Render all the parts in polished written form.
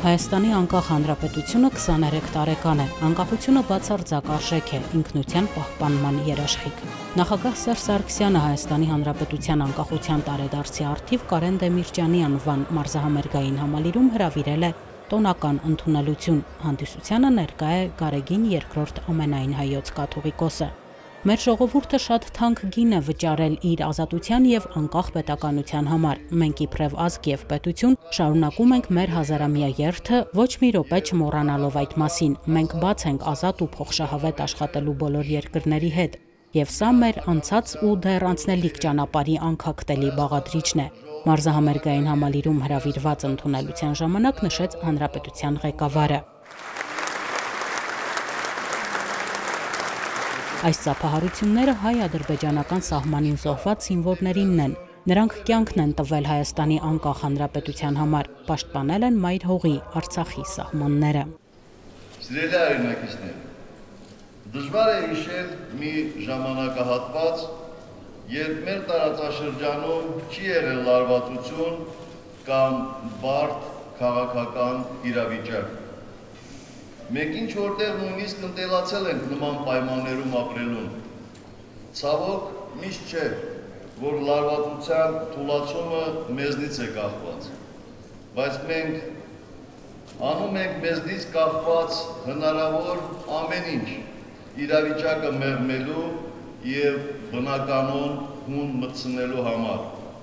Հայաստանի անկախ հանրապետությունը 23 տարեկան է, անկախությունը բացարձակ արժեք է, ինքնության պահպանման երաշխիք։ Նախագահ Սերժ Սարգսյանը Հայաստանի Հանրապետության անկախության տարեդարձի առթիվ Կարեն Դեմիրճյանի անվան մարզահամերգային համալիրում հրավիրել է տոնական ընդունելություն։ Հանդիսությանը ներկա է Գարեգին II ամենայն հայոց կաթողիկոսը։ Մեր ժողովուրդը շատ թանկ գին է վճարել իր ազատության եւ անկախ պետականության համար։ Մենք իբրև ազգ եւ պետություն շարունակում ենք մեր հազարամյա երթը, ոչ մի րոպե չմոռանալով այդ մասին։ Մենք բաց ենք ազատ ու փոխշահավետ աշխատելու բոլոր երկրների հետ։ Եվ սա մեր անցած ու դեռ անցնելիք ճանապարհի անքակտելի բաղադրիչն է։ Մարզահամերգային համալիրում հրավիրված ընդունելության ժամանակ նշեց հանրապետության ղեկավարը։ Այս ծափահարությունները հայ-ադրբեջանական սահմանին զոհված զինվորներինն են։ Նրանք կյանքն են տվել Հայաստանի անկախ հանրապետության համար, պաշտպանել են մայր հողի, Արցախի սահմանները։ Սիրելի հայրենակիցներ, դժվար է հիշել մի ժամանակահատված, երբ մեր տարածաշրջանում չի եղել լարվածություն կամ բարդ քաղաքական իրավիճակ։ Մենք ինչ որտեղ նույնիսկ ընտելացել ենք նման պայմաններում ապրելուն։ Ցավոք, միշտ չէ, որ լարվածության թուլացումը մեզնից է կախված, բայց մենք անում ենք մեզնից կախված հնարավոր ամեն ինչ իրավիճակը մեղմելու և բնականon հուն մտցնելու համար։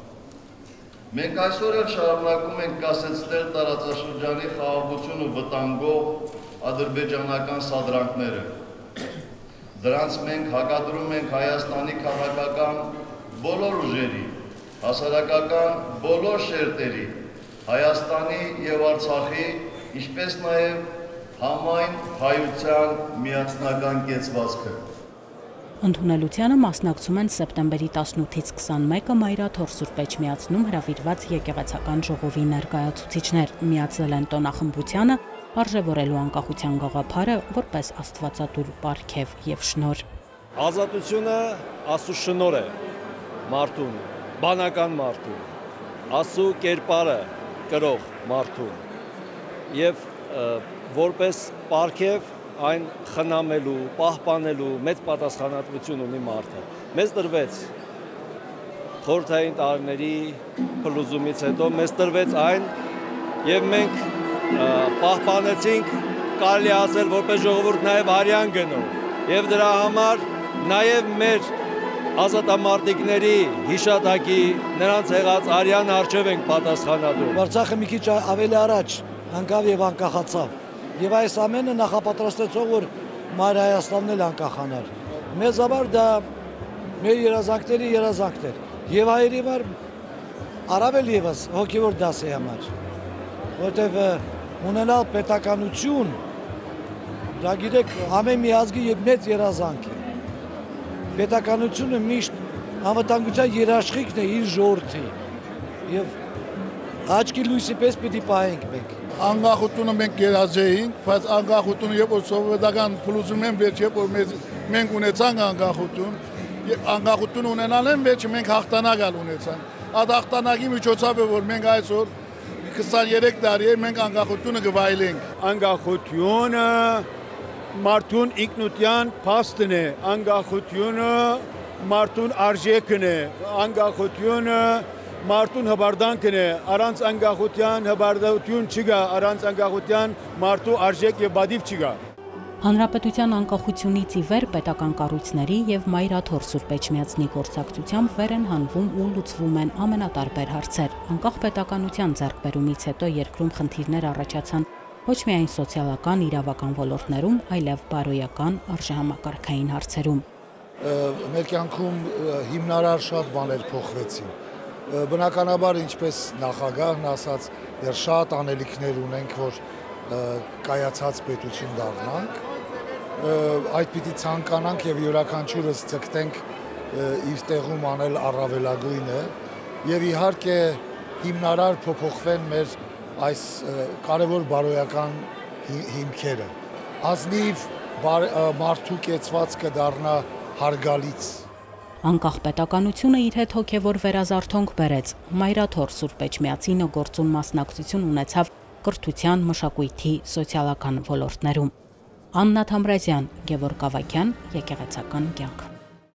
Մենք այսօր էլ շարունակում ենք կասեցնել տարածաշրջանի խաղաղությունը վտանգող ադրբեջանական սադրանքները։ Դրանց մենք հակադրում ենք Հայաստանի քաղաքական բոլոր ուժերի, հասարակական բոլոր շերտերի, Հայաստանի և Արցախի, ինչպես նաև համայն հայության միասնական կեցվածքը։ Ընդունելությանը մասնակցում են սեպտեմբերի 18-ից 21-ը Մայրաթոր Սուրբ Էջմիածնում հրավիրված եկեղեցական ժողովի ներկայացուցիչներ, միացել են տոնախմբությանը, արժևորելու անկախության գաղափարը որպես աստվածատուր պարգև և շնորհ։ Ազատությունը Աստծո շնորհ է մարդուն, բանական մարդուն, Աստծո կերպարը կրող մարդուն և որպես պարգև այն խնամելու, պահպանելու մեծ պատասխանատվություն ունի մարդը։ Մեզ տրվեց խորհրդային տարիների փլուզումից հետո, մեզ տրվեց այն և մենք պահպանեցինք, կարելի ասել որպես ժողովուրդ նաև արյան գնով և դրա համար նաև մեր ազատամարտիկների հիշատակի նրանց եղած արյան առջև ենք պատասխանատու։ Արցախը մի քիչ ավելի առաջ անկավ և անկախացավ և այս ամենը նախապատրաստեցող, որ Մայր Հայաստանն էլ անկախանար։ Մեզ համար դա մեր երազանքների երազանքն էր և հայերի համար առավել ևս հոգևոր դասի համար, որտև ունենալ պետականություն, դա գիտեք ամեն մի ազգի մեծ երազանք է։ Պետականությունը միշտ անվտանգության երաշխիքն է իր ժողովրդի և աչքի լույսի պես պիտի պահենք մենք։ Անկախությունը մենք գերազեինք, բայց անկախությունը երբ որ սովետական փլուզումեն վերջ, երբ որ մենք ունեցանք անկախություն, եւ անկախություն ունենալն վերջ մենք հաղթանակ ունեցանք։ Այդ հաղթանակի միջոցով է որ մենք այսօր 23 տարի է մենք անկախությունը գվայելենք։ Անկախությունը մարդուն ինքնության փաստն է, անկախությունը մարդուն արժեքն է, անկախությունը մարդուն հբարդանքն է, առանց անկախության հբարդություն չկա, առանց անկախության մարդու արժեք եւ բադիվ չկա։ Հանրապետության անկախությունից ի վեր պետական կառույցների եւ Մայրաթոր Սուրբ Էջմիածնի գործակցությամբ վեր են հանվում ու լուծվում են ամենատարբեր հարցեր։ Անկախ պետականության ձեռքբերումից հետո երկրում խնդիրներ առաջացան ոչ միայն սոցիալական, իրավական ոլորտներում, այլև բարոյական, արժեհամակարգային հարցերում։ Մեր կյանքում հիմնարար շատ բաներ փոխվեցին։ Բնականաբար, ինչպես նախագահն ասաց, դեռ շատ անելիքներ ունենք, որ կայացած պետություն դառնանք, այդ պիտի ցանկանանք եւ յուրաքանչյուրս ցկտենք իր տեղում անել առավելագույնը եւ իհարկե հիմնարար փոփոխվեն մեր այս կարևոր բարոյական հիմքերը։ Ազնիվ մարդու կեցվածքը դառնա հարգալից։ Անկախ պետականությունը իր հետ հոգևոր վերազարթոնք բերեց։ Մայրաթոր Սուրբ Էջմիածինը գործուն մասնակցություն ունեցավ կրթության, մշակույթի, սոցիալական ոլորտներում։ Աննա Թամրազյան, Գևորգ Ավագյան, Եկեղեցական կյանք։